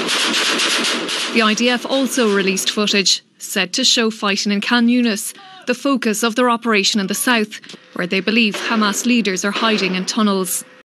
The IDF also released footage said to show fighting in Khan Yunis, the focus of their operation in the south, where they believe Hamas leaders are hiding in tunnels.